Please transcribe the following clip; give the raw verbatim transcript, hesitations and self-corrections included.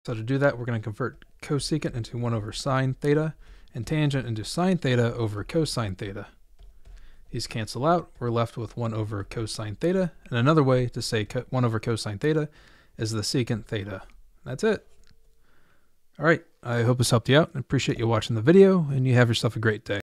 So to do that, we're going to convert cosecant into one over sine theta and tangent into sine theta over cosine theta. These cancel out. We're left with one over cosine theta. And another way to say one over cosine theta is the secant theta. That's it. All right. I hope this helped you out. I appreciate you watching the video, and you have yourself a great day.